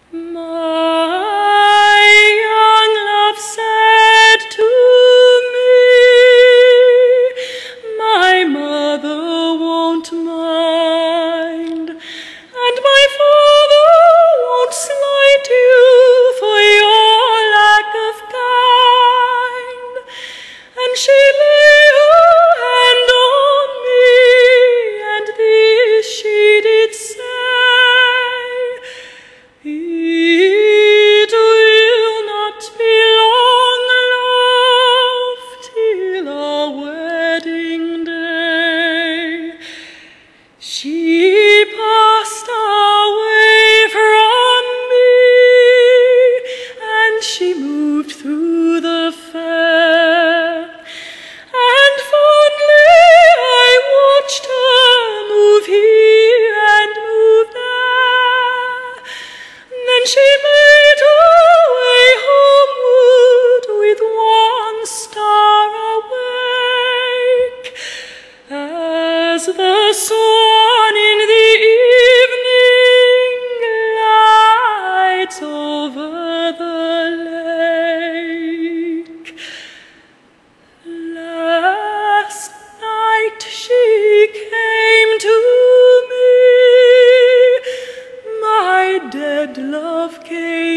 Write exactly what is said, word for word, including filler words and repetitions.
My young love said to me, my mother won't mind, and my father won't slight you for your lack of kind. And she lay her hand on me, and this she did say, it will not be long, love, till our wedding day. She passed away from me, and she moved through the fair, and fondly I watched her move here and move there. Then she made her way homeward with one star awake, as the sun in the evening lights over the lake. Last night she came to me, my dead love came